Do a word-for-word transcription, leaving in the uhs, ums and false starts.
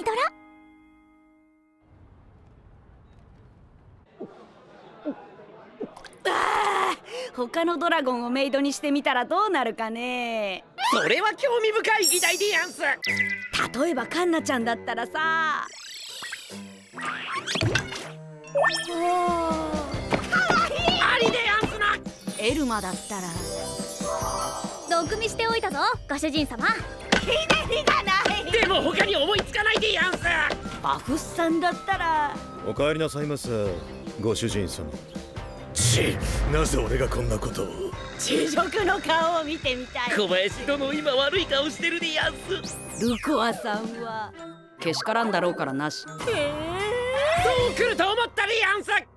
ドラ。 あー、他のドラゴンをメイドにしてみたらどうなるかね。 それは興味深い議題でやんす。 例えばカンナちゃんだったらさ。 ありでやんすな。 エルマだったら。 毒味しておいたぞご主人様。 ひねりがない。 でも他に思いつかないでやんす。 バフスさんだったら。 お帰りなさいませご主人様。ち、なぜ俺がこんなことを。 地獄の顔を見てみたい。 小林殿今悪い顔してるでやんす。 ルコアさんはけしからんだろうからなし。 そう来ると思ったでやんす。